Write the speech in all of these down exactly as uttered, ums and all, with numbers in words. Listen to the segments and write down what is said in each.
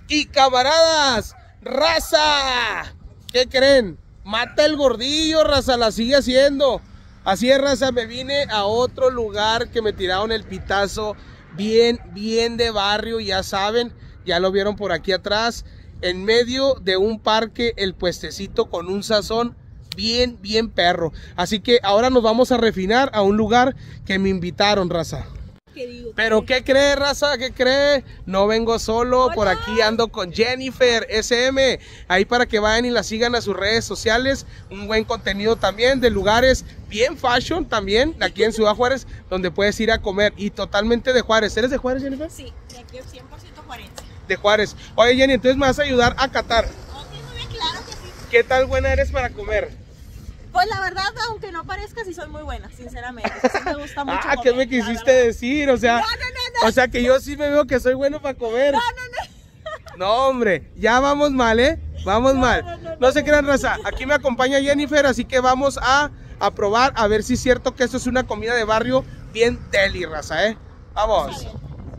Y camaradas, raza, ¿qué creen? Mata el gordillo, raza, la sigue haciendo. Así es, raza, me vine a otro lugar que me tiraron el pitazo bien, bien de barrio, ya saben, ya lo vieron por aquí atrás, en medio de un parque, el puestecito con un sazón bien, bien perro. Así que ahora nos vamos a refinar a un lugar que me invitaron, raza. Pero ¿qué cree, raza? ¿Qué cree? No vengo solo. Hola. Por aquí ando con Jennifer S M. Ahí para que vayan y la sigan a sus redes sociales. Un buen contenido también de lugares bien fashion también, aquí en Ciudad Juárez, donde puedes ir a comer. Y totalmente de Juárez. ¿Eres de Juárez, Jennifer? Sí, de aquí cien por ciento Juárez. De Juárez. Oye, Jenny, entonces me vas a ayudar a catar. Ok, muy bien, claro que sí. ¿Qué tal buena eres para comer? Pues la verdad, aunque no parezca, sí soy muy buena, sinceramente. Sí me gusta mucho Ah, comer, ¿qué me quisiste decir? O sea, no, no, no, no. o sea que yo sí me veo que soy bueno para comer. No, no, no. No, hombre, ya vamos mal, ¿eh? Vamos no, mal. No, no, no, no se crean, raza. Aquí me acompaña Jennifer, así que vamos a, a probar, a ver si es cierto que esto es una comida de barrio bien deli, raza, ¿eh? Vamos.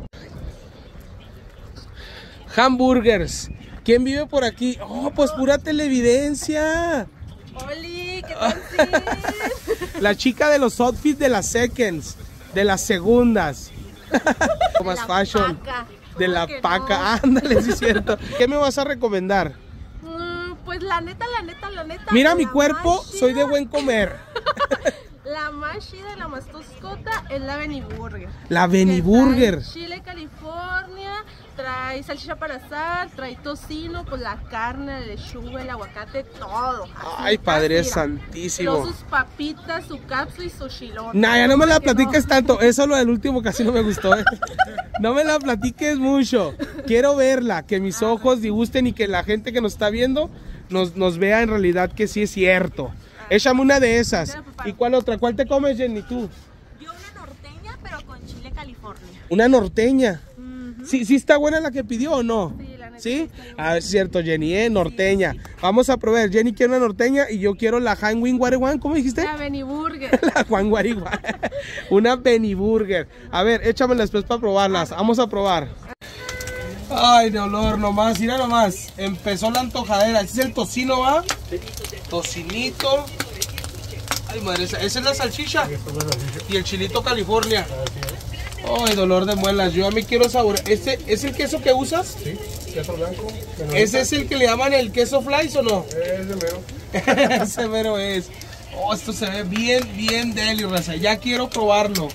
Hamburgers. ¿Quién vive por aquí? Oh, pues pura televidencia. Oli, ¿qué tal? Sí? La chica de los outfits de las seconds, de las segundas. Más fashion. Paca. De la no? paca. Ándale, sí es cierto. ¿Qué me vas a recomendar? Mm, pues la neta, la neta, la neta. Mira mi cuerpo, soy de buen comer. La más chida, la más toscota es la Beniburger. La Beniburger. Chile, California, trae salchicha para asar, trae tocino, pues la carne, la lechuga, el aguacate, todo. Así, Ay, Padre así, santísimo. Luego sus papitas, su capsu y su chilón. Nah, ya no me la Que platiques no. tanto. Eso lo del último casi no me gustó, ¿eh? No me la platiques mucho. Quiero verla, que mis ojos disgusten y que la gente que nos está viendo nos, nos vea en realidad que sí es cierto. Échame una de esas. ¿Y cuál otra? ¿Cuál te comes, Jenny, tú? Yo una norteña, pero con chile California. Una norteña. Uh-huh. ¿Sí, ¿Sí está buena la que pidió o no? Sí, la neta ¿Sí? sí A ver, es cierto, Jenny, ¿eh? Norteña. Sí, sí. Vamos a probar. Jenny quiere una norteña y yo quiero la Han Wing Wariwan. ¿Cómo dijiste? La Beniburger. La Juan Wariwan. Una Beniburger. A ver, échamela después para probarlas. Vamos a probar. Ay, de olor nomás, mira nomás. Empezó la antojadera. ¿Ese es el tocino, va? Tocinito. Ay, madre, esa es la salchicha. Y el chilito California. Ay, dolor de muelas. Yo a mí quiero saborear. ¿Este es el queso que usas? Sí, queso blanco. ¿Ese es el que le llaman el queso flies o no? Es de mero. Ese mero es. Oh, esto se ve bien, bien deli, raza. Ya quiero probarlo.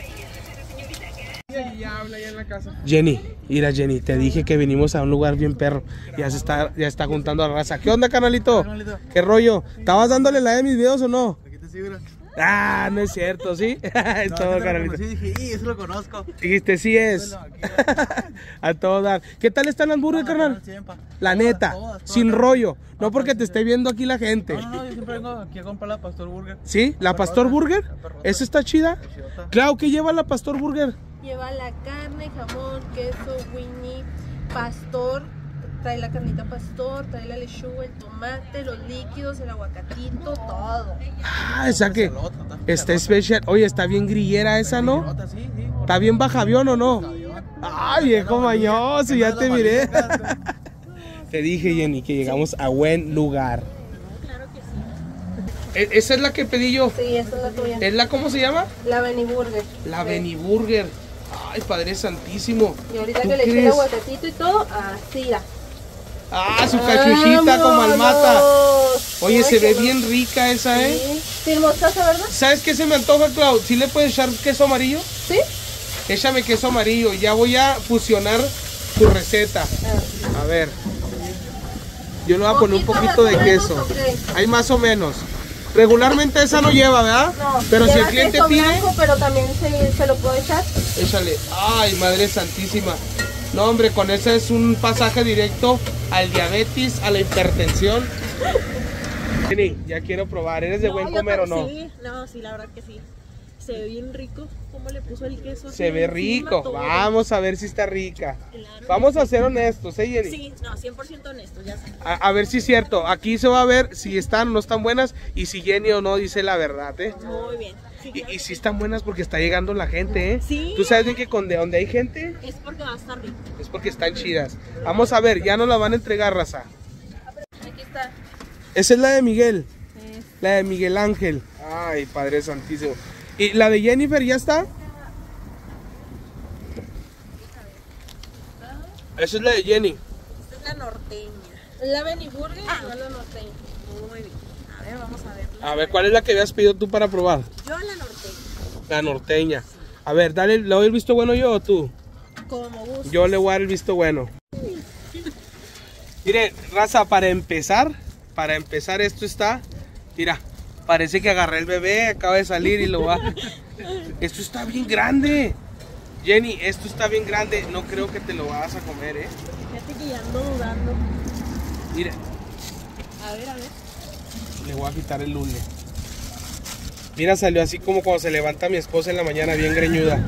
Ya habla ya en la casa. Jenny, mira Jenny, te dije que venimos a un lugar bien perro. Ya se está, ya está juntando a la raza. ¿Qué onda, carnalito? ¿Qué rollo? ¿Estabas dándole like a mis videos o no? Aquí te sigo. Ah, no es cierto, ¿sí? Es no, todo, no, carnalito. Sí, dije, y eso lo conozco. Dijiste, sí es. A todo dar. ¿Qué tal está el hamburgues, carnal? La neta, todas, todas, sin todas. rollo. No porque te esté viendo aquí la gente. No, no, no, yo siempre vengo aquí a comprar la Pastor Burger. ¿Sí? ¿La Pastor Burger? ¿Esa está chida? Claro, ¿qué lleva la Pastor Burger? Lleva la carne, jamón, queso, winnie, pastor, trae la carnita pastor, trae la lechuga, el tomate, los líquidos, el aguacatito, todo. Ah, esa que está especial. Oye, está bien grillera esa, ¿no? Sí, sí. ¿Está bien baja avión o no? Ay, viejo mañoso, ya te miré. Te dije, Jenny, que llegamos a buen lugar. Claro que sí. ¿Esa es la que pedí yo? Sí, esa es la tuya. ¿Es la, cómo se llama? La Beniburger. La Sí. Beniburger. Ay, Padre santísimo. Y ahorita ¿Tú que le eché el crees? aguacatito y todo, así la. Ah, su cachuchita como almata. Oye, se ve bien rica esa, ¿eh? Sí. Sin mostaza, ¿verdad? ¿Sabes qué se me antoja, Clau? ¿Sí le puedes echar queso amarillo? Sí. Échame queso amarillo. Ya voy a fusionar tu receta. A ver. Yo le voy a poner un poquito de queso. Hay más o menos. Regularmente esa no lleva, ¿verdad? No, pero si el lleva cliente queso pide, blanco, pero también se, se lo puedo echar. échale. Ay, madre santísima. No, hombre, con ese es un pasaje directo al diabetes, a la hipertensión. Jenny, ya quiero probar. ¿Eres de No, buen yo comer o creo- no? Sí, no, sí, la verdad que sí. Se ve bien rico. ¿Cómo le puso el queso? Se así ve encima, rico. todo? Vamos a ver si está rica. Claro. Vamos a ser honestos, ¿eh, Jenny? Sí, no, cien por ciento honesto, ya sé. A, a ver si es cierto. Aquí se va a ver si están o no están buenas y si Jenny o no dice la verdad, ¿eh? Muy bien. Y, y sí están buenas porque está llegando la gente, ¿eh? Sí. ¿Tú sabes bien que con de donde hay gente Es porque va a estar rico. es porque están chidas? Vamos a ver, ya nos la van a entregar, raza. Aquí está. Esa es la de Miguel, Es- la de Miguel Ángel. Ay, Padre Santísimo. ¿Y la de Jennifer ya está? Esa es la de Jenny. Esta es la norteña. ¿La Benny Burger o la norteña? Muy bien. A ver, vamos a ver. A ver, ¿cuál es la que habías pedido tú para probar? Yo la norteña. La norteña. A ver, dale, ¿le doy el visto bueno yo o tú? Como gusto. Yo le voy a dar el visto bueno. Mire, raza, para empezar, para empezar esto está, mira, parece que agarré el bebé, acaba de salir y lo va. Esto está bien grande. Jenny, esto está bien grande, no creo que te lo vas a comer, ¿eh? Fíjate que ya ando dudando. Mira, A ver, a ver. le voy a quitar el lunes. Mira, salió así como cuando se levanta mi esposa en la mañana, bien greñuda.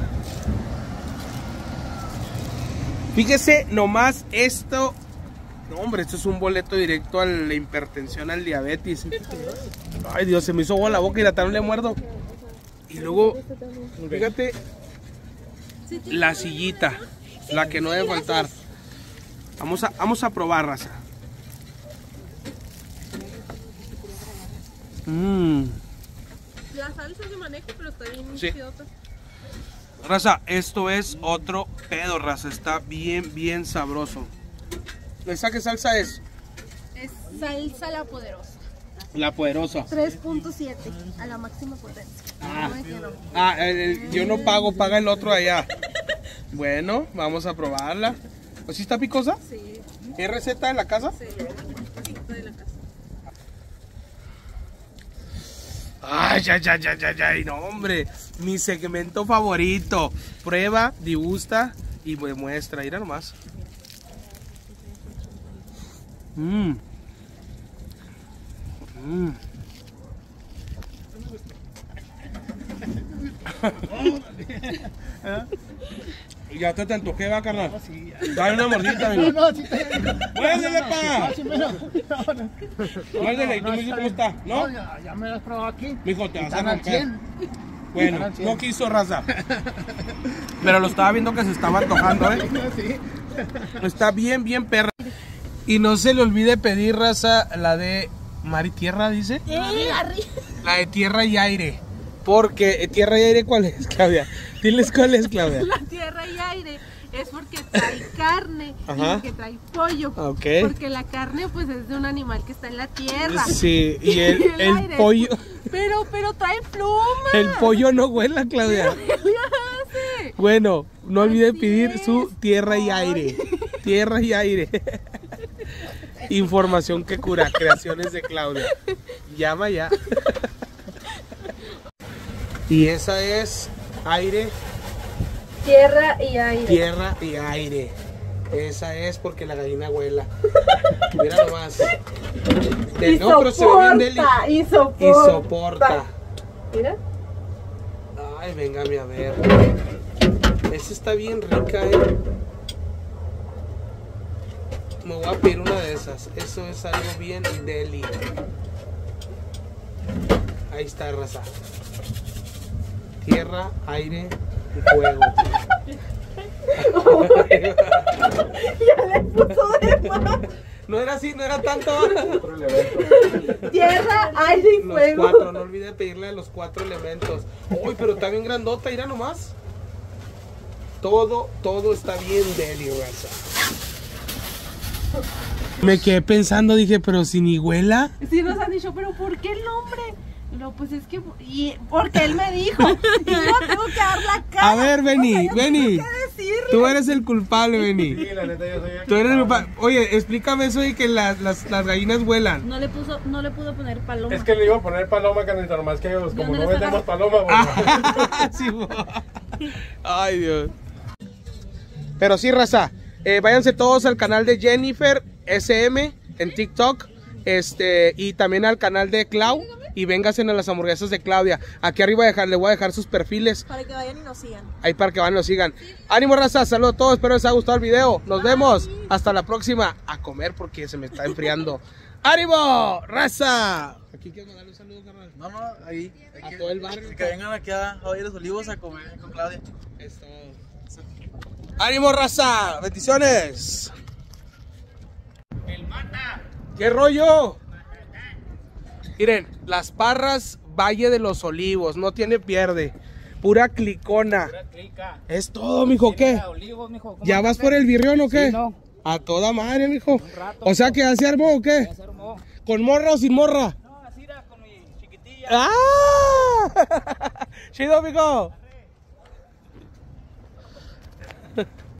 Fíjese nomás esto. No, hombre, esto es un boleto directo a la hipertensión, al diabetes. Ay, Dios, se me hizo agua la boca y la tal le muerdo. Y luego, fíjate, la sillita, la que no debe faltar. Vamos a, vamos a probar, raza. Mmm. La salsa se maneja, pero está bien Sí. idiota. Raza, esto es otro pedo, raza. Está bien, bien sabroso. ¿Esa qué salsa es? Es salsa la poderosa. La poderosa. tres punto siete a la máxima potencia. Ah. No me quiero. Ah, el- el- yo no pago, paga el otro allá. Bueno, vamos a probarla. ¿Pues sí está picosa? Sí, ¿Es receta de la casa? sí. Esto de la casa. Ay, ay, ay, ay, ay, ay, no, hombre. Mi segmento favorito. Prueba, degusta y me muestra. Mira nomás. Mmm. Mmm. Ya te te antojé, va, carnal. Dale una mordita, amigo. No, sí te... Muérdele, pa. No, sí me lo... Muérdele, y tú me dices cómo está, ¿no? Ya, ya me lo has probado aquí. Mijo, te vas a Están al romper. cien. Bueno, Están al cien. no quiso, raza. Pero lo estaba viendo que se estaba antojando, ¿eh? Sí. Está bien, bien perra. Y no se le olvide pedir, raza, la de mar y tierra, dice. ¡Eh, arriba! La de tierra y aire. Porque, eh, ¿tierra y aire cuál es, Claudia? Diles cuál es, Claudia. La tierra y aire es porque trae carne Ajá. y porque trae pollo. Ok. Porque la carne pues es de un animal que está en la tierra. Sí, y el, el aire, pollo, Pero, pero trae pluma. el pollo no huela, Claudia. ¿Qué le hace? Bueno, no olviden Así pedir es. su tierra y aire. Tierra y aire. Información que cura, creaciones de Claudia. Llama ya. Y esa es aire, Tierra y aire. tierra y aire. Esa es porque la gallina huela. Mira nomás. De- no, pero se ve bien deli. y soporta. Y soporta. Mira. Ay, véngame a ver. Esta está bien rica, eh. Me voy a pedir una de esas. Eso es algo bien deli. Ahí está, raza. Tierra, aire y fuego. Ya le puso de más. No era así, no era tanto. Tierra, aire y Los fuego. cuatro, no olvide pedirle a los cuatro elementos. Uy, pero está bien grandota, mira nomás. Todo, todo está bien deli, raza. Me quedé pensando, dije, pero si ni huela. Sí nos han dicho, pero ¿por qué el nombre? No, pues es que y, porque él me dijo. Y yo tengo que dar la cara. A ver, Beni, O sea, yo Beni. tengo que decirle. Tú eres el culpable, Beni. Sí, la neta yo soy el Tú eres el culpable. culpable. Oye, explícame eso de que las, las, las gallinas vuelan. No le puso, no le pudo poner paloma. Es que le iba a poner paloma, carnita, nomás que ellos, como no no les vendemos agarro. paloma, Ah, sí, bo. Ay, Dios. Pero sí, raza, eh, váyanse todos al canal de Jennifer S M en TikTok, este, y también al canal de Clau, y vénganse a las hamburguesas de Claudia. Aquí arriba dejar, le voy a dejar sus perfiles, Para que vayan y nos sigan. ahí para que van y los sigan. Ánimo, raza, saludos a todos, espero les haya gustado el video. Nos vemos, hasta la próxima. A comer porque se me está enfriando. ¡Ánimo, raza! Aquí quiero mandarle un saludo, carnal. No, no, ahí. A aquí- todo el barrio. Que vengan aquí a Javier los Olivos a comer con Claudia. Es todo. ¡Ánimo, raza! ¡Bendiciones! ¿Qué rollo? Miren, Las Parras, Valle de los Olivos, no tiene pierde. Pura clicona. Es todo, mijo, ¿qué? Olivos, mijo. ¿Cómo ¿Ya vas andas? por el birrión o qué? Sí, no. A toda madre, mijo. rato, O sea, que ya se armó o qué? Ya se armó. ¿Con morra o sin morra? No, así era con mi chiquitilla. ¡Ah! ¡Chido, mijo!